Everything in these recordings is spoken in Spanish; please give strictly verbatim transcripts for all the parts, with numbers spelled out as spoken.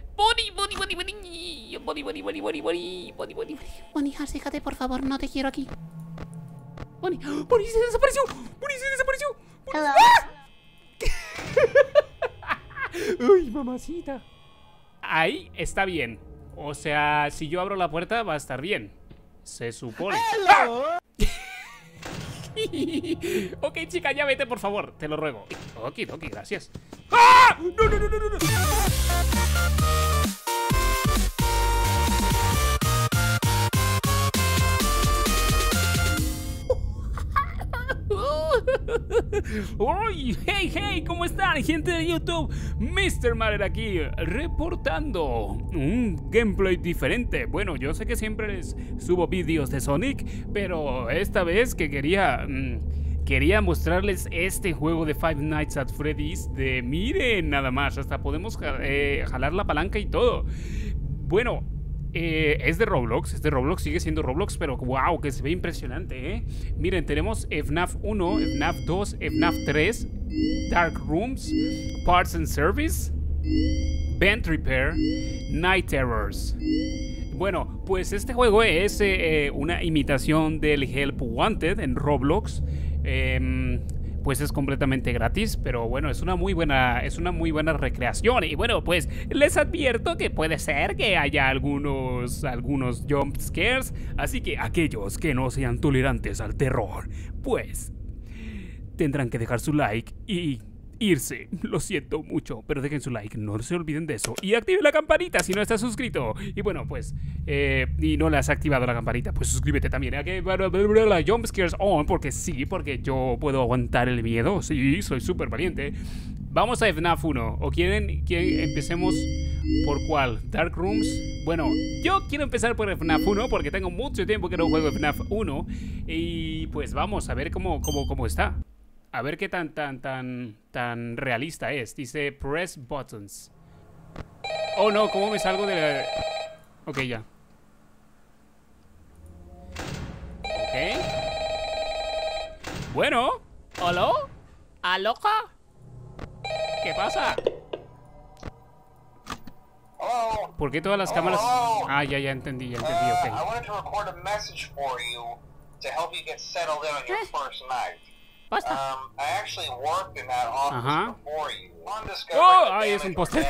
Bonnie, Bonnie, Bonnie, Bonnie. Bonnie, Bonnie, Bonnie, Bonnie, Bonnie, Bonnie, Bonnie. Bonnie, acércate, por favor, no te quiero aquí. Bonnie, Bonnie se desapareció. Bonnie se desapareció. Bonnie... ¡Ah! Uy, mamacita. Ahí está bien. O sea, si yo abro la puerta va a estar bien. Se supone. ¡Ah! Ok, chica, ya vete, por favor. Te lo ruego. Ok, ok, gracias. ¡Ah! ¡No, no, no, no, no! ¡Uy! ¡Hey, hey! ¿Cómo están, gente de YouTube? mister Marer aquí, reportando un gameplay diferente. Bueno, yo sé que siempre les subo vídeos de Sonic, pero esta vez que quería... Mmm, quería mostrarles este juego de Five Nights at Freddy's. De, miren, nada más, hasta podemos eh, jalar la palanca y todo. Bueno... Eh, es de Roblox, es de Roblox, sigue siendo Roblox, pero wow, que se ve impresionante, ¿eh? Miren, tenemos F NAF uno, F NAF dos, F NAF tres, Dark Rooms, Parts and Service, Vent Repair, Night Terrors. Bueno, pues este juego es eh, una imitación del Help Wanted en Roblox. Eh, pues es completamente gratis, pero bueno, es una muy buena es una muy buena recreación. Y bueno, pues les advierto que puede ser que haya algunos algunos jump scares, así que aquellos que no sean tolerantes al terror, pues tendrán que dejar su like y irse. Lo siento mucho, pero dejen su like, no se olviden de eso. Y activen la campanita si no estás suscrito. Y bueno, pues, eh, y no le has activado la campanita, pues suscríbete también. ¿A que la jump scares on? Porque sí, porque yo puedo aguantar el miedo. Sí, soy súper valiente. Vamos a F NAF uno. ¿O quieren que empecemos por cuál? ¿Dark Rooms? Bueno, yo quiero empezar por F NAF uno porque tengo mucho tiempo que no juego F NAF uno. Y pues vamos a ver cómo, cómo, cómo está. A ver qué tan, tan, tan, tan realista es. Dice press buttons. Oh no, ¿cómo me salgo de la...? Ok, ya. Ok. Bueno. ¿Aló? ¿Aloca? ¿Qué pasa? ¿Por qué todas las cámaras...? Ah, ya, ya entendí, ya entendí, ok. Basta. Um, I actually worked in that office Ajá. before you. Oh, ay, es un póster.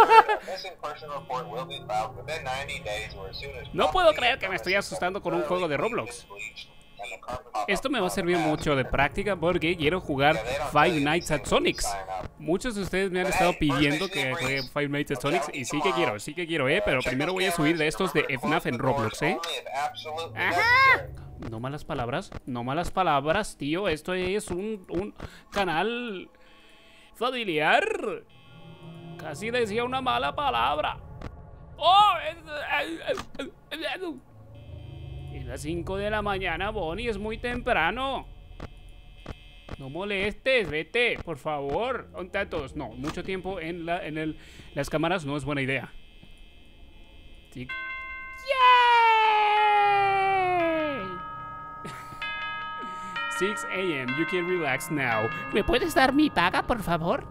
No puedo creer que me estoy asustando con un juego de Roblox. Esto me va a servir mucho de práctica porque quiero jugar Five Nights at Sonics. Muchos de ustedes me han estado pidiendo que juegue Five Nights at Sonics y sí que quiero, sí que quiero, eh. Pero primero voy a subir de estos de F NAF en Roblox, eh. Ajá. No malas palabras, no malas palabras, tío. Esto es un, un canal familiar. Casi decía una mala palabra. ¡Oh! Es las cinco de la mañana, Bonnie, es muy temprano. No molestes, vete, por favor. ¿Dónde están todos? No, mucho tiempo en, la, en el, las cámaras no es buena idea. Sí. six A M, you can relax now. ¿Me puedes dar mi paga, por favor?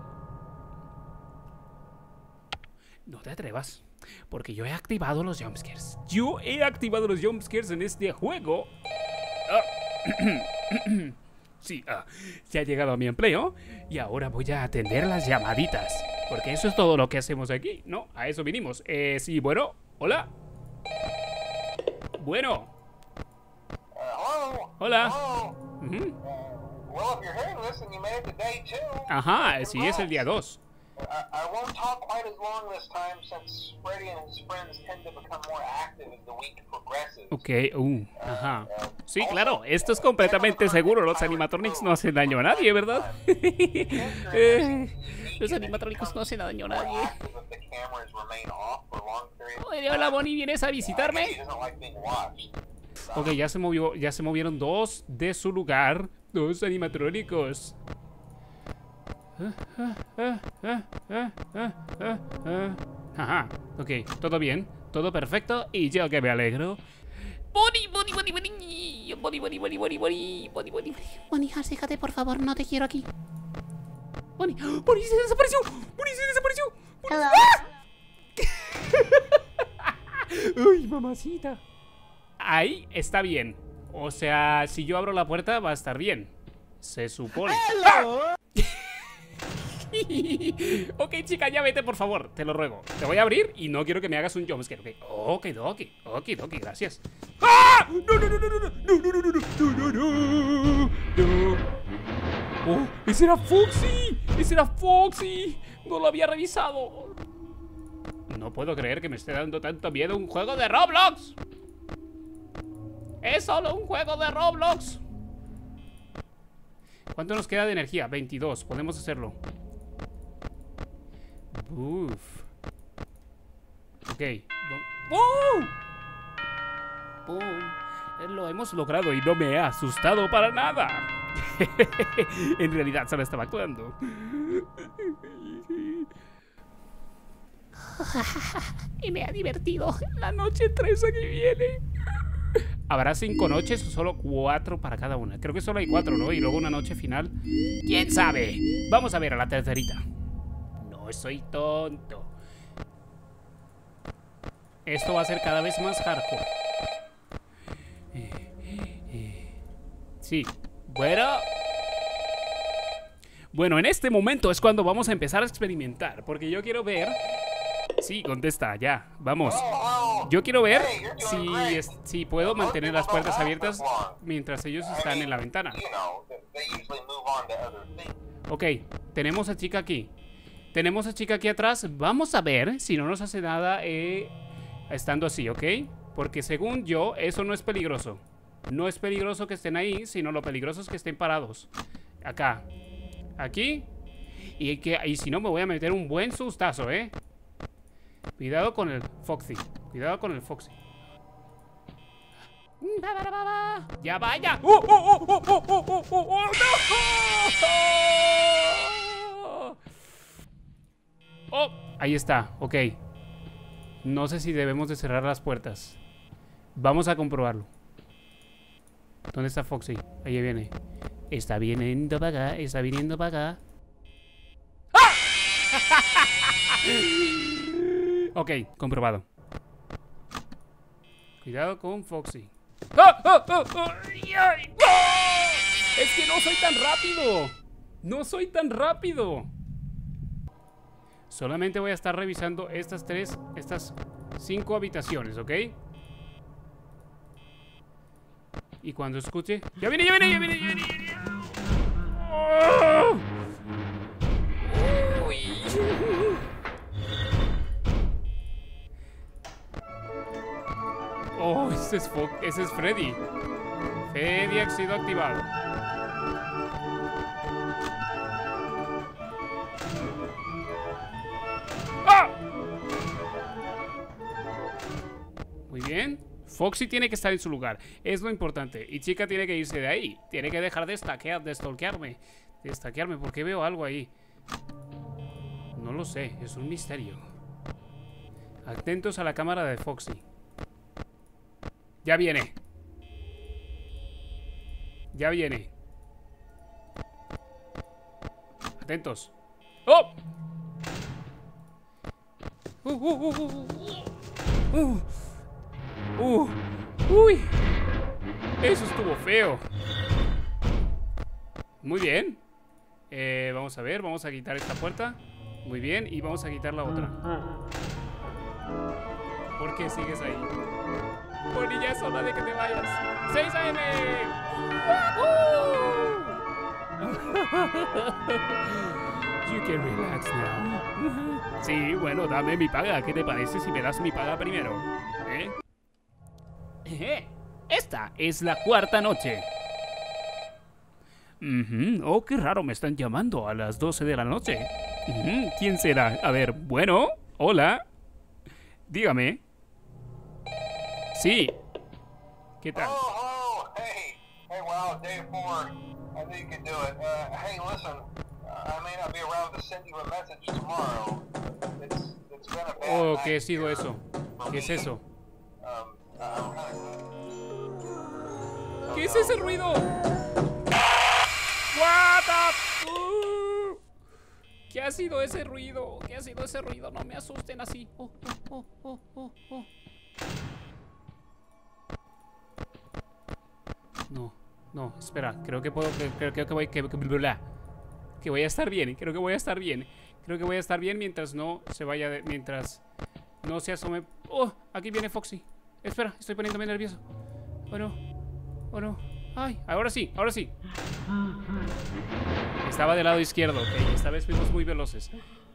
No te atrevas, porque yo he activado los jumpscares. Yo he activado los jumpscares en este juego. Ah. Sí, uh, se ha llegado a mi empleo y ahora voy a atender las llamaditas, porque eso es todo lo que hacemos aquí, ¿no? A eso vinimos. Eh, sí, bueno, hola. Bueno. Hola. Uh-huh. Ajá, sí, es el día dos. Ok, uh, ajá. Sí, claro, esto es completamente seguro. Los animatronics no hacen daño a nadie, ¿verdad? eh, los animatronics no hacen daño a nadie. Oye, hola, Bonnie, ¿vienes a visitarme? Ok, ya se movió, ya se movieron dos de su lugar. Dos animatrónicos. Ajá, ok, todo bien, todo perfecto y yo que me alegro. Bonnie, Bonnie, Bonnie, Bonnie, Bonnie, Bonnie, Bonnie, Bonnie, Bonnie, Bonnie, Bonnie, Bonnie, acércate, por favor, no te quiero aquí. Bonnie, Bonnie se desapareció, Bonnie se desapareció. Bonnie... ¡Ah! Uy, mamacita. Ahí está bien. O sea, si yo abro la puerta va a estar bien. Se supone. ¡Ah! Ok, chica, ya vete, por favor. Te lo ruego. Te voy a abrir y no quiero que me hagas un jumpscare. Ok, ok, doki. Ok, doki, gracias. ¡Ah! No, no, no, no, no, no, no, no, no, no, no, no, no. Oh, ese era Foxy. Ese era Foxy. No lo había revisado. No puedo creer que me esté dando tanto miedo un juego de Roblox. Es solo un juego de Roblox. ¿Cuánto nos queda de energía? veintidós, podemos hacerlo. Uff. Ok. ¡Oh! ¡Oh! Lo hemos logrado y no me he asustado para nada. En realidad solo estaba actuando. Y me ha divertido. La noche tres aquí viene. ¿Habrá cinco noches o solo cuatro para cada una? Creo que solo hay cuatro, ¿no? Y luego una noche final. ¿Quién sabe? Vamos a ver a la tercerita. No soy tonto. Esto va a ser cada vez más hardcore. Sí. Bueno. Bueno, en este momento es cuando vamos a empezar a experimentar. Porque yo quiero ver... Sí, contesta, ya, vamos. Yo quiero ver si, es, si puedo mantener las puertas abiertas mientras ellos están en la ventana. Ok, tenemos a chica aquí. Tenemos a chica aquí atrás. Vamos a ver si no nos hace nada eh, estando así, ¿ok? Porque según yo, eso no es peligroso. No es peligroso que estén ahí, sino lo peligroso es que estén parados. Acá. Aquí. Y, que, y si no, me voy a meter un buen sustazo, ¿eh? Cuidado con el Foxy. Cuidado con el Foxy. ¡Ya vaya! ¡Oh, oh, oh, oh, oh, oh, oh, oh, oh, no! ¡Oh! Ahí está, ok. No sé si debemos de cerrar las puertas. Vamos a comprobarlo. ¿Dónde está Foxy? Ahí viene. Está viniendo para acá, está viniendo para acá. ¡Ah! Ok, comprobado. Cuidado con Foxy. ¡Ah! ¡Ah! ¡Ah! ¡Ah! ¡Ay! ¡Ah! Es que no soy tan rápido. No soy tan rápido. Solamente voy a estar revisando estas tres, estas cinco habitaciones, ¿ok? Y cuando escuche... ¡Ya viene, ya viene, ya viene, ya viene! Ya viene. ¡Oh! ¡Uy! Oh, ese es, ese es Freddy. Freddy ha sido activado. ¡Ah! Muy bien. Foxy tiene que estar en su lugar. Es lo importante. Y chica tiene que irse de ahí. Tiene que dejar de stalkear, de stalkearme. De stalkearme, porque veo algo ahí. No lo sé, es un misterio. Atentos a la cámara de Foxy. Ya viene. Ya viene. Atentos. ¡Oh! Uh, uh, uh, uh, uh. Uh. Uy. Eso estuvo feo. Muy bien. eh, Vamos a ver, vamos a quitar esta puerta. Muy bien, y vamos a quitar la otra. ¿Por qué sigues ahí? Bonnie, ya es hora de que te vayas. ¡seis a eme! You can relax now. Sí, bueno, dame mi paga. ¿Qué te parece si me das mi paga primero? ¿Eh? ¿Eh? Esta es la cuarta noche. Uh-huh. Oh, qué raro, me están llamando a las doce de la noche. Uh-huh. ¿Quién será? A ver, bueno, hola. Dígame. Sí. ¿Qué tal? Oh, oh, hey. Hey, wow, day four. I think you can do it. Uh, hey, listen. Uh, I may not be around to send you a message tomorrow. It's, it's been a bad Oh, night ¿qué ha sido here eso? for ¿Qué es me. eso? Um, I'm kinda... ¿Qué es ese ruido? What the... Uh, ¿Qué ha sido ese ruido? ¿Qué ha sido ese ruido? No me asusten así. Oh, oh, oh, oh, oh, oh. No, espera, creo que puedo, creo, creo que voy, que, que, bla, que voy a estar bien, creo que voy a estar bien. Creo que voy a estar bien mientras no se vaya, de, mientras no se asome. Oh, aquí viene Foxy. Espera, estoy poniéndome nervioso. Oh no, oh no. Ay, ahora sí, ahora sí. Estaba del lado izquierdo, ok, esta vez fuimos muy veloces.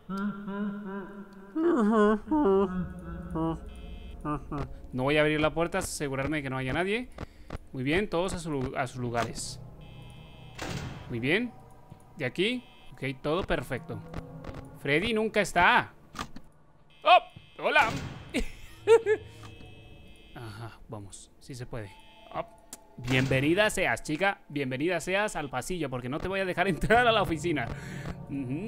No voy a abrir la puerta, asegurarme de que no haya nadie. Muy bien, todos a, su, a sus lugares. Muy bien. De aquí, ok, todo perfecto. Freddy nunca está. ¡Oh! ¡Hola! Ajá, vamos, sí se puede. Oh. Bienvenida seas, chica. Bienvenida seas al pasillo, porque no te voy a dejar entrar a la oficina. uh-huh.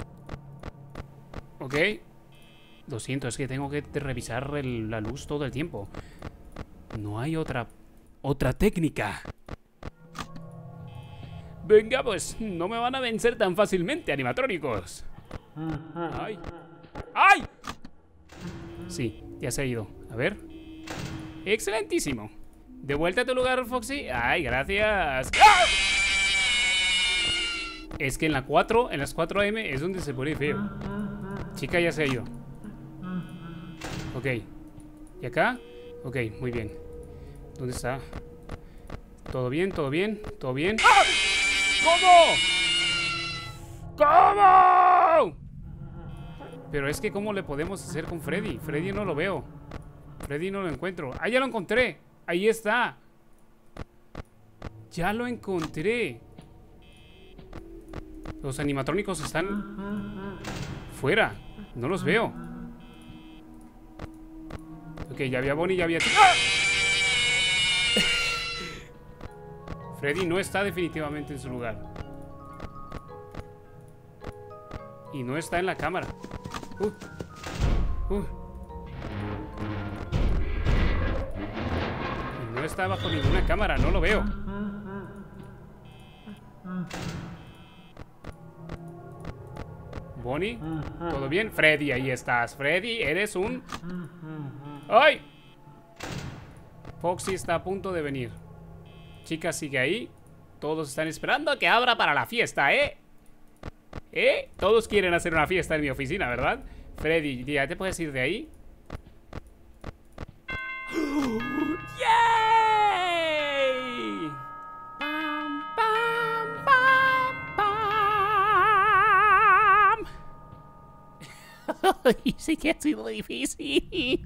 Ok. Lo siento, es que tengo que revisar el, la luz todo el tiempo. No hay otra Otra técnica. Venga, pues no me van a vencer tan fácilmente, animatrónicos. ¡Ay! ¡Ay! Sí, ya se ha ido. A ver. Excelentísimo. De vuelta a tu lugar, Foxy. ¡Ay, gracias! ¡Ah! Es que en la cuatro, en las cuatro A M es donde se pone feo. Chica ya se ha ido. Ok. ¿Y acá? Ok, muy bien. ¿Dónde está? ¿Todo bien? ¿Todo bien? ¿Todo bien? ¡Ah! ¿Cómo? ¿Cómo? Pero es que ¿cómo le podemos hacer con Freddy? Freddy no lo veo. Freddy no lo encuentro. ¡Ah, ya lo encontré! Ahí está. Ya lo encontré. Los animatrónicos están fuera. No los veo. Ok, ya había Bonnie, ya había... ¡Ah! Freddy no está definitivamente en su lugar. Y no está en la cámara. Uh, uh. Y no está bajo ninguna cámara, no lo veo. Bonnie, ¿todo bien? Freddy, ahí estás. Freddy, eres un... ¡Ay! Foxy está a punto de venir. Chica sigue ahí. Todos están esperando a que abra para la fiesta, ¿eh? ¿Eh? Todos quieren hacer una fiesta en mi oficina, ¿verdad? Freddy, ¿ya te puedes ir de ahí? ¡Yay! Pam, pam, pam, pam. Sí que ha sido difícil.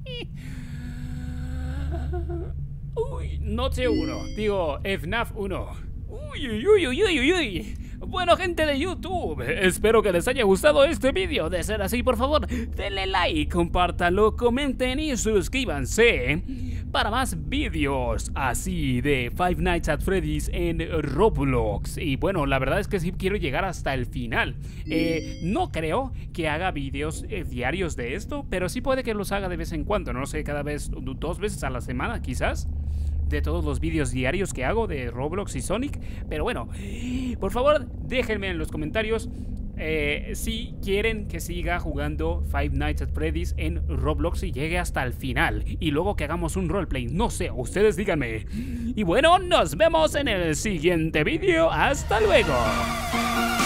Uy, noche uno. Digo, F NAF uno. Uy, uy, uy, uy, uy, uy. Bueno, gente de YouTube, espero que les haya gustado este vídeo. De ser así, por favor, denle like, compártanlo, comenten y suscríbanse para más vídeos así de Five Nights at Freddy's en Roblox. Y bueno, la verdad es que sí quiero llegar hasta el final. eh, No creo que haga vídeos eh, diarios de esto, pero sí puede que los haga de vez en cuando. No sé, cada vez, dos veces a la semana quizás, de todos los vídeos diarios que hago de Roblox y Sonic. Pero bueno, por favor, déjenme en los comentarios eh, si quieren que siga jugando Five Nights at Freddy's en Roblox y llegue hasta el final, y luego que hagamos un roleplay. No sé, ustedes díganme. Y bueno, nos vemos en el siguiente vídeo. Hasta luego.